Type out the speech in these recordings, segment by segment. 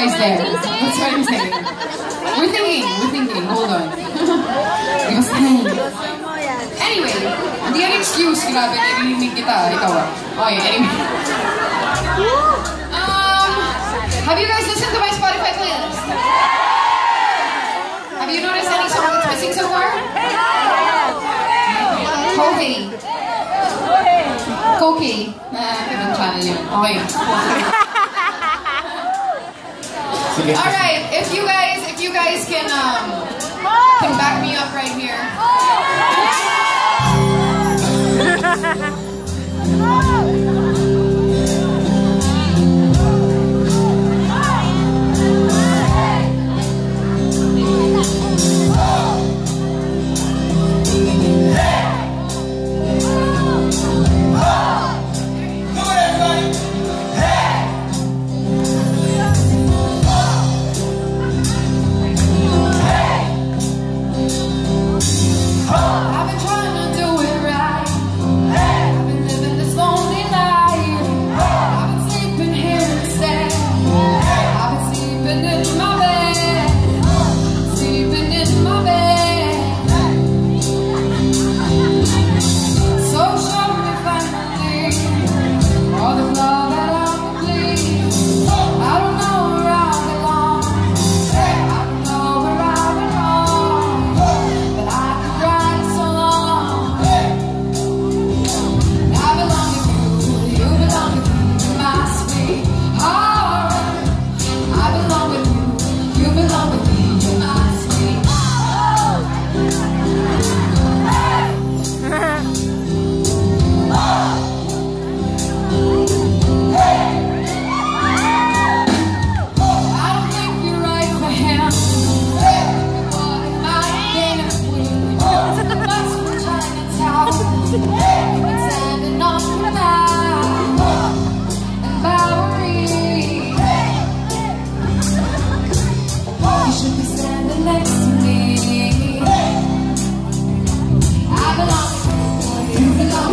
guys there. That's what I'm saying. We're thinking. Hold on. Anyway, hindi yan excuse. Grabe, narinig kita. Ikaw ah. Okay, anyway. Have you guys listened to my Spotify playlist? Have you noticed any song that's missing so far? Koki. Ibang channel yun. Okay. Alright, if you guys can back me up right here.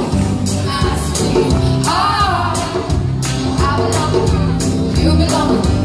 You belong with me.